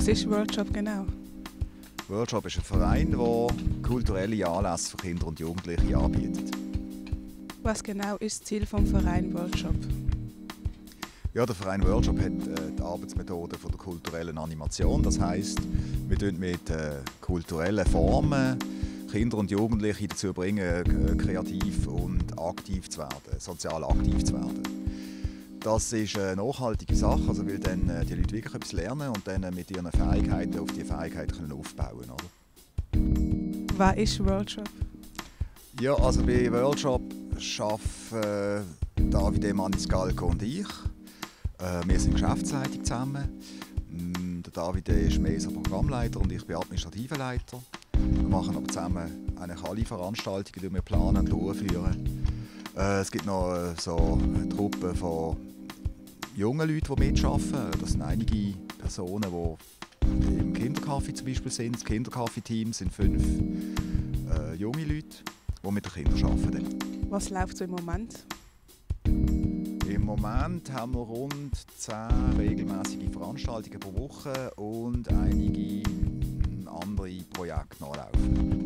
Was ist Worldshop genau? Worldshop ist ein Verein, der kulturelle Anlässe für Kinder und Jugendliche anbietet. Was genau ist das Ziel des Vereins Worldshop? Ja, der Verein Worldshop hat die Arbeitsmethode von der kulturellen Animation. Das heisst, wir bringen mit kulturellen Formen Kinder und Jugendliche dazu bringen, kreativ und aktiv zu werden, sozial aktiv zu werden. Das ist eine nachhaltige Sache, also weil dann die Leute wirklich etwas lernen und dann mit ihren Fähigkeiten auf diese Fähigkeiten können aufbauen können. Was ist Worldshop? Ja, also bei Worldshop arbeiten Davide Maniscalco und ich. Wir sind Geschäftsleitung zusammen. Der Davide ist mehr so Programmleiter und ich bin administrativer Leiter. Wir machen aber zusammen eigentlich alle Veranstaltungen, die wir planen und durchführen. Es gibt noch so eine Truppe von jungen Leuten, die mitarbeiten. Das sind einige Personen, die im Kindercafé zum Beispiel sind. Das Kindercafé-Team sind 5 junge Leute, die mit den Kindern arbeiten. Was läuft so im Moment? Im Moment haben wir rund 10 regelmäßige Veranstaltungen pro Woche und einige andere Projekte nachlaufen.